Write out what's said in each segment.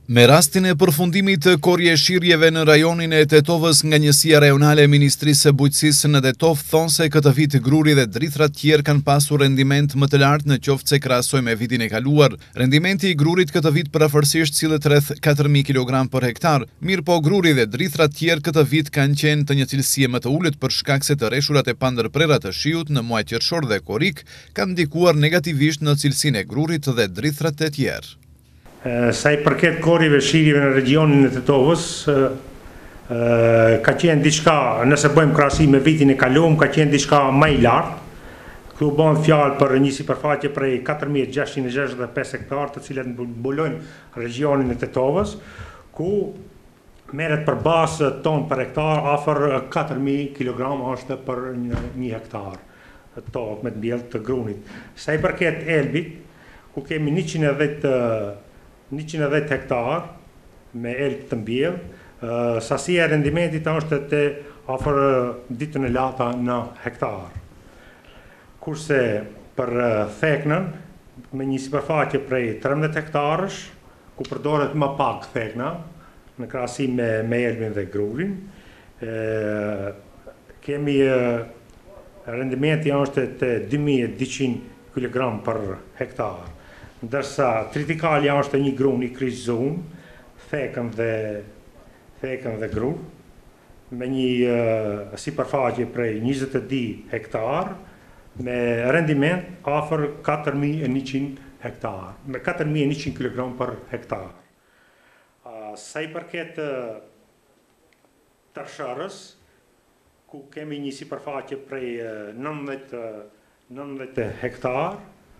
Me rastin e përfundimit të korjeshirjeve në rajonin e Tetovës nga Njësia Rajonale e Ministrisë së Bujqësisë në Tetov thonë se këtë vit gruri dhe drithrat tjerë kanë pasur rendiment më të lartë në qoftë se krahasoj me vitin e kaluar. Rendimenti i grurit këtë vit përafërsisht sillet rreth 4000 kg për hektar, mirë po gruri dhe drithrat tjerë këtë vit kanë qenë të një cilësie më të ulët për shkak se të rreshurat e pandërprera të shiut në muaj qershor dhe korik kanë ndikuar negativisht në cilësinë e grurit dhe drithrat e tjerë. Sa i përket korjeve shirjeve në regionin e Tetovës, ka qenë diçka, nëse bëjmë krahasim me vitin e kaluar, ka qenë diçka më i lartë. Këtu bën fjalë për një sipërfaqe prej 4665 hektar, të cilat mbulojnë regionin e Tetovës, ku merret për bazë ton për hektar afër 4000 kg është për një hektar tokë me mbjellë të grunit. Sa i përket Elbit, ku kemi 110 hektar me elb të mbjellë, sasia e rendimentit është të afër ditën e lata në hektar. Kurse për theknën, me një sipërfaqe prej 13 hektarësh, ku përdoret më pak thekna, në krahasim me elbin dhe grurin, kemi rendimenti është të 2200 kg për hektar. Ndërsa tritikali është një grun i kryqëzuar, thekën dhe grur, me një sipërfaqe prej 22 hektar, me rendiment afër 4100 hektar, me 4100 kg për hektar. Sa i përket tërshërës, ku kemi një sipërfaqe prej 19 hektar,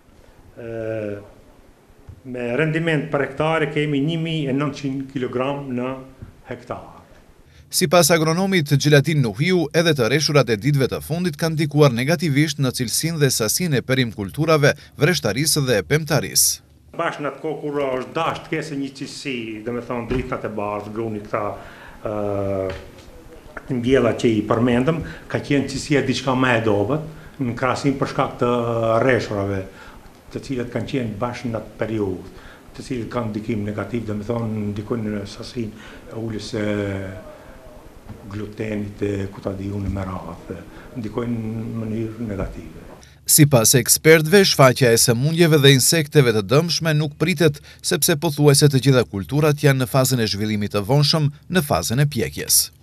me rendiment për hektare kemi 1900 kg në hektar. Sipas agronomit Gjelatin Nuhiu, edhe të rreshurat e ditëve të fundit kanë ndikuar negativisht në cilësinë dhe sasinë e perimkulturave, vreshtarisë dhe pemtarisë. Bashkë në atë kohë kur është dashur të kese një cilësi, domethënë drithtat e bardhë, gruni këta mbjella që i përmendëm, ka qenë cilësia diçka më e dobët në krahasim për shkak të rreshurave, të cilët kanë qenë bashkë në atë periudhë, të cilët kanë ndikim negativ, domethënë ndikojnë në sasinë e ulës së glutenit, ku ta di unë me radhë, ndikojnë në mënyrë negative. Sipas ekspertëve, shfaqja e sëmundjeve dhe insekteve të dëmshme nuk pritet, sepse pothuajse të gjitha kulturat janë në fazën e zhvillimit të vonshëm, në fazën e pjekjes.